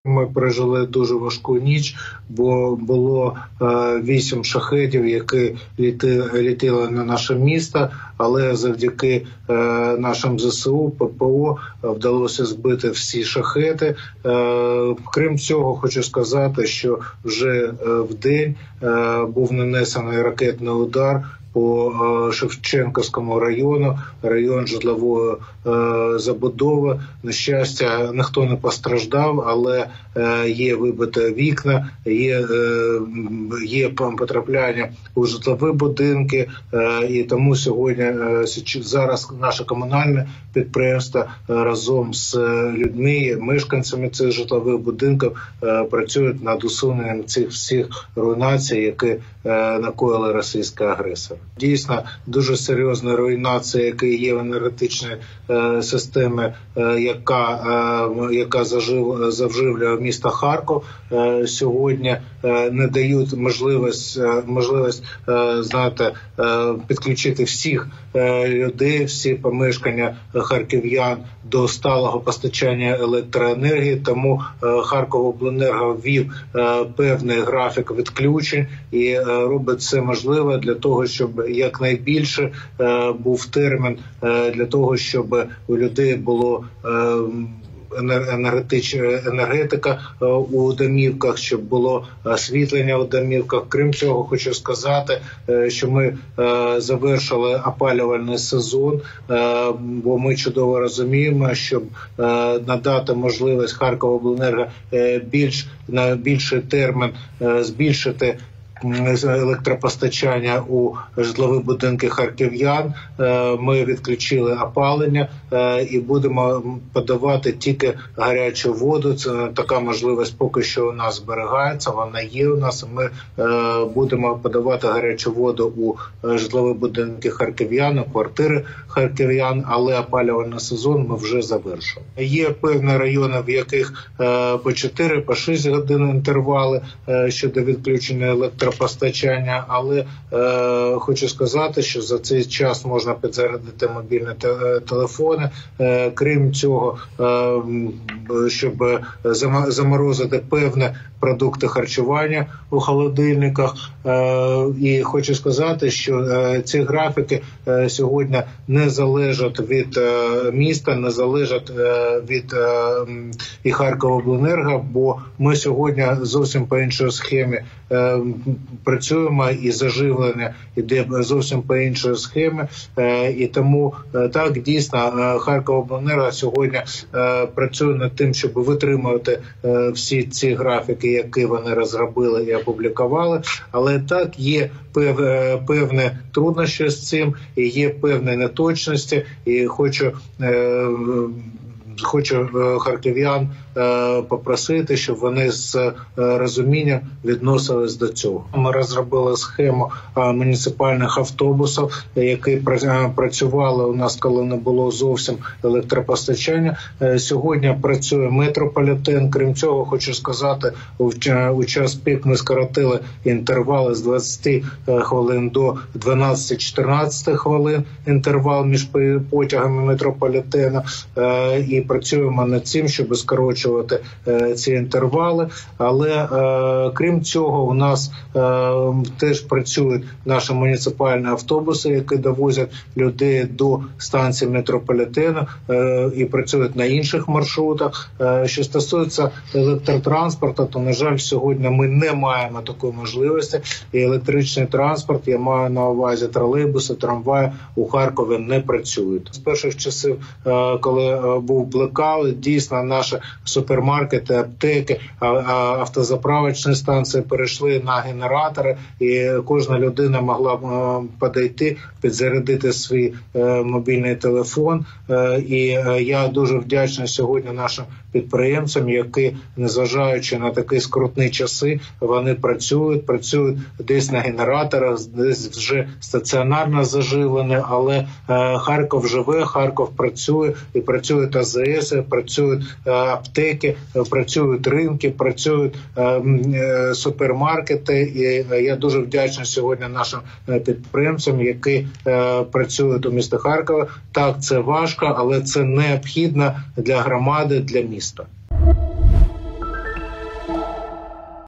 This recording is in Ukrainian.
Ми пережили дуже важку ніч, бо було 8 шахедів, які літали на наше місто, але завдяки нашим ЗСУ, ППО вдалося збити всі шахеди. Крім цього, хочу сказати, що вже вдень був нанесений ракетний удар по Шевченківському району, район житлової забудови. На щастя, ніхто не постраждав, але є вибиті вікна, є потрапляння у житлові будинки, і тому зараз наше комунальне підприємство разом з людьми, мешканцями цих житлових будинків працюють над усуненням цих всіх руйнацій, які накоїли російський агресор. Дійсно, дуже серйозна руйнація, яка є в енергетичній системі, яка завживлює місто Харків. Сьогодні не дають можливість підключити всіх людей, всі помешкання харків'ян до сталого постачання електроенергії. Тому Харківобленерго ввів певний графік відключень і робить це можливе для того, щоб якнайбільше був термін для того, щоб у людей було енергетика у домівках, щоб було освітлення у домівках. Крім цього, хочу сказати, що ми завершили опалювальний сезон, бо ми чудово розуміємо, щоб надати можливість Харківобленерго на більший термін збільшити електропостачання у житлові будинки харків'ян. Ми відключили опалення і будемо подавати тільки гарячу воду. Це така можливість поки що у нас зберігається, вона є у нас. Ми будемо подавати гарячу воду у житлові будинки харків'ян, у квартири харків'ян, але опалювальний сезон ми вже завершили. Є певні райони, в яких по 4-6 годин інтервали щодо відключення електропостачання, але хочу сказати, що за цей час можна підзарядити мобільні телефони. Крім цього, щоб заморозити певні продукти харчування у холодильниках. І хочу сказати, що ці графіки сьогодні не залежать від міста, не залежать від і Харківобленерго, бо ми сьогодні зовсім по іншій схемі працюємо, і заживлення йде зовсім по іншій схемі. І тому так, дійсно, Харківобленерго сьогодні працює над тим, щоб витримувати всі ці графіки, які вони розробили і опублікували. Але так, є певні труднощі з цим, і є певні неточності, і хочу харків'ян попросити, щоб вони з розумінням відносились до цього. Ми розробили схему муніципальних автобусів, які працювали у нас, коли не було зовсім електропостачання. Сьогодні працює метрополітен. Крім цього, хочу сказати, у час пік ми скоротили інтервали з 20 хвилин до 12-14 хвилин, інтервал між потягами метрополітену, і працюємо над цим, щоб скорочувати ці інтервали. Але крім цього, у нас теж працюють наші муніципальні автобуси, які довозять людей до станції метрополітену і працюють на інших маршрутах. Що стосується електротранспорту, то, на жаль, сьогодні ми не маємо такої можливості. І електричний транспорт, я маю на увазі тролейбуси, трамваї, у Харкові не працюють. З перших часів, коли був блекаут, дійсно наші супермаркети, аптеки, автозаправочні станції перейшли на генератори, і кожна людина могла підійти, підзарядити свій мобільний телефон. І я дуже вдячний сьогодні нашим підприємцям, які, незважаючи на такі скрутні часи, вони працюють десь на генераторах, десь вже стаціонарно заживлені, але Харків живе, Харків працює, і працюють АЗС, працюють аптеки, працюють ринки, працюють супермаркети. І я дуже вдячний сьогодні нашим підприємцям, які працюють у місті Харкова. Так, це важко, але це необхідно для громади, для міста.